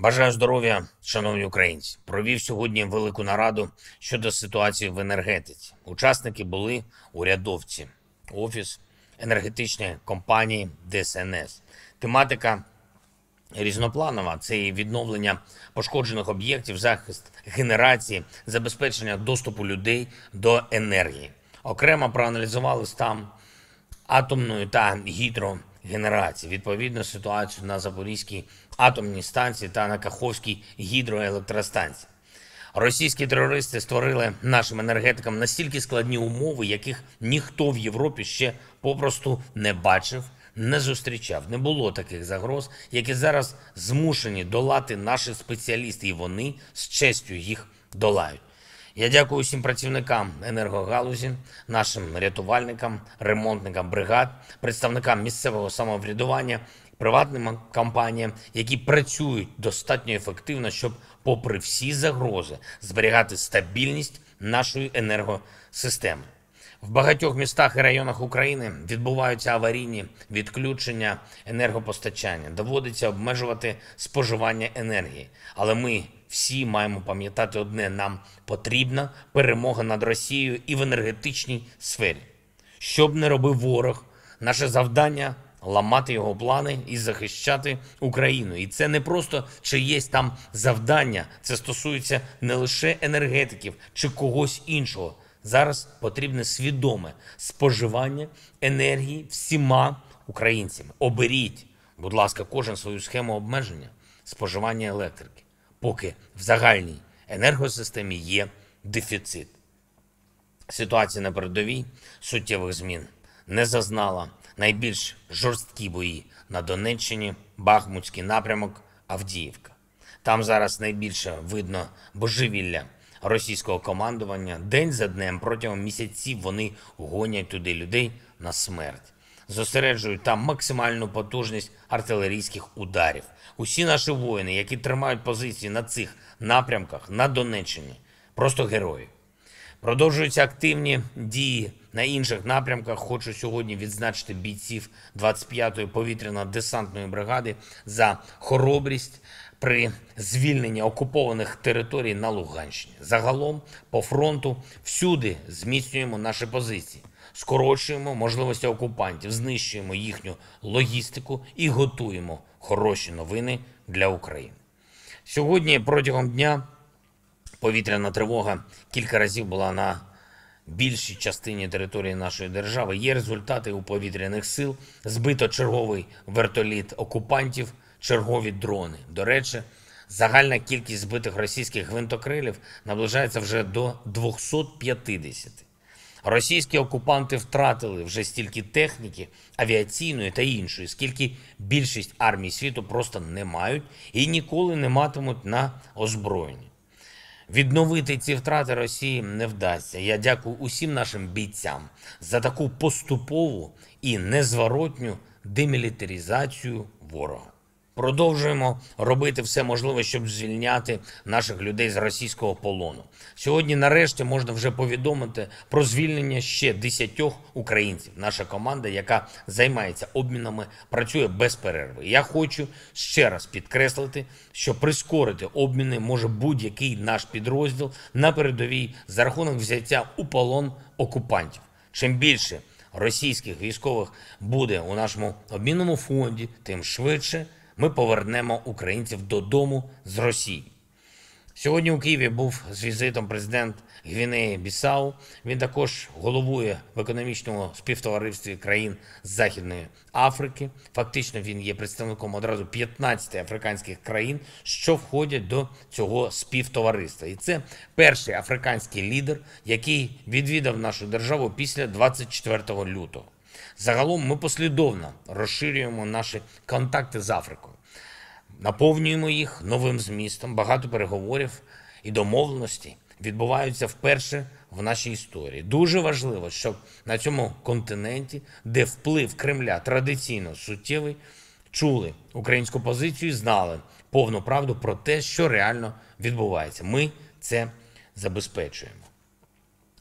Бажаю здоров'я, шановні українці. Провів сьогодні велику нараду щодо ситуації в енергетиці. Учасники були урядовці, Офіс енергетичної компанії ДСНС. Тематика різнопланова – це і відновлення пошкоджених об'єктів, захист генерації, забезпечення доступу людей до енергії. Окремо проаналізували стан атомної та гідрогенерації, відповідно ситуацію на Запорізькій атомній станції та на Каховській гідроелектростанції. Російські терористи створили нашим енергетикам настільки складні умови, яких ніхто в Європі ще попросту не бачив, не зустрічав. Не було таких загроз, які зараз змушені долати наші спеціалісти, і вони з честю їх долають. Я дякую усім працівникам енергогалузі, нашим рятувальникам, ремонтникам бригад, представникам місцевого самоврядування, приватним компаніям, які працюють достатньо ефективно, щоб, попри всі загрози, зберігати стабільність нашої енергосистеми. В багатьох містах і районах України відбуваються аварійні відключення енергопостачання. Доводиться обмежувати споживання енергії. Але ми всі маємо пам'ятати одне: нам потрібна перемога над Росією і в енергетичній сфері. Що б не робив ворог, наше завдання – ламати його плани і захищати Україну. І це не просто чиєсь там завдання, це стосується не лише енергетиків чи когось іншого. Зараз потрібне свідоме споживання енергії всіма українцями. Оберіть, будь ласка, кожен свою схему обмеження споживання електрики, поки в загальній енергосистемі є дефіцит. Ситуація на передовій суттєвих змін не зазнала. Найбільш жорсткі бої на Донеччині, Бахмутський напрямок, Авдіївка. Там зараз найбільше видно божевілля російського командування. День за днем, протягом місяців вони гонять туди людей на смерть. Зосереджують там максимальну потужність артилерійських ударів. Усі наші воїни, які тримають позиції на цих напрямках на Донеччині, просто герої. Продовжуються активні дії на інших напрямках. Хочу сьогодні відзначити бійців 25-ї повітряно-десантної бригади за хоробрість при звільненні окупованих територій на Луганщині. Загалом по фронту всюди зміцнюємо наші позиції, скорочуємо можливості окупантів, знищуємо їхню логістику і готуємо хороші новини для України. Сьогодні протягом дня повітряна тривога кілька разів була на більшій частині території нашої держави. Є результати у повітряних сил. Збито черговий вертоліт окупантів, чергові дрони. До речі, загальна кількість збитих російських гвинтокрилів наближається вже до 250. Російські окупанти втратили вже стільки техніки, авіаційної та іншої, скільки більшість армій світу просто не мають і ніколи не матимуть на озброєнні. Відновити ці втрати Росії не вдасться. Я дякую усім нашим бійцям за таку поступову і незворотню демілітаризацію ворога. Продовжуємо робити все можливе, щоб звільняти наших людей з російського полону. Сьогодні нарешті можна вже повідомити про звільнення ще 10 українців. Наша команда, яка займається обмінами, працює без перерви. Я хочу ще раз підкреслити, що прискорити обміни може будь-який наш підрозділ на передовій за рахунок взяття у полон окупантів. Чим більше російських військових буде у нашому обмінному фонді, тим швидше ми повернемо українців додому з Росії. Сьогодні у Києві був з візитом президент Гвінеї-Бісау. Він також головує в економічному співтоваристві країн Західної Африки. Фактично він є представником одразу 15 африканських країн, що входять до цього співтовариства. І це перший африканський лідер, який відвідав нашу державу після 24 лютого. Загалом ми послідовно розширюємо наші контакти з Африкою, наповнюємо їх новим змістом. Багато переговорів і домовленостей відбуваються вперше в нашій історії. Дуже важливо, щоб на цьому континенті, де вплив Кремля традиційно суттєвий, чули українську позицію і знали повну правду про те, що реально відбувається. Ми це забезпечуємо.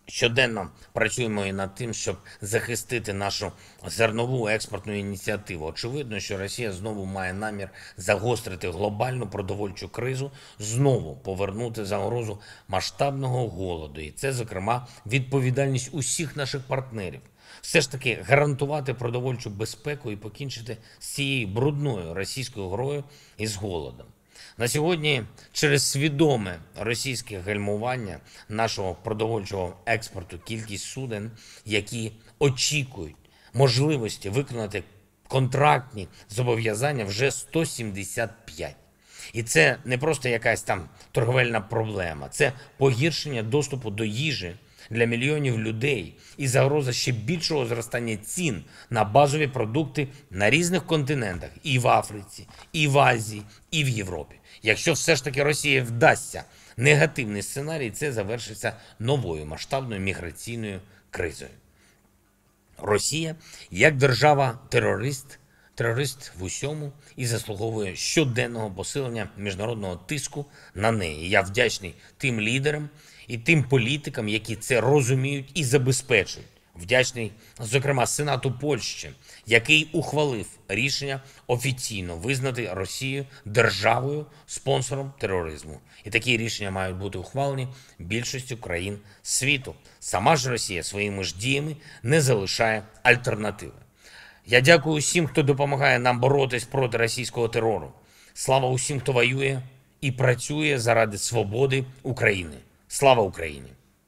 Щоденно працюємо і над тим, щоб захистити нашу зернову експортну ініціативу. Очевидно, що Росія знову має намір загострити глобальну продовольчу кризу, знову повернути загрозу масштабного голоду. І це, зокрема, відповідальність усіх наших партнерів. Все ж таки гарантувати продовольчу безпеку і покінчити з цією брудною російською грою і з голодом. На сьогодні через свідоме російське гальмування нашого продовольчого експорту кількість суден, які очікують можливості виконати контрактні зобов'язання, вже 175. І це не просто якась там торговельна проблема, це погіршення доступу до їжі для мільйонів людей і загроза ще більшого зростання цін на базові продукти на різних континентах – і в Африці, і в Азії, і в Європі. Якщо все ж таки Росії вдасться негативний сценарій, це завершиться новою масштабною міграційною кризою. Росія як терорист в усьому і заслуговує щоденного посилення міжнародного тиску на неї. Я вдячний тим лідерам і тим політикам, які це розуміють і забезпечують. Вдячний, зокрема, Сенату Польщі, який ухвалив рішення офіційно визнати Росію державою-спонсором тероризму. І такі рішення мають бути ухвалені більшістю країн світу. Сама ж Росія своїми ж діями не залишає альтернативи. Я дякую усім, хто допомагає нам боротись проти російського терору. Слава усім, хто воює і працює заради свободи України. Слава Україні!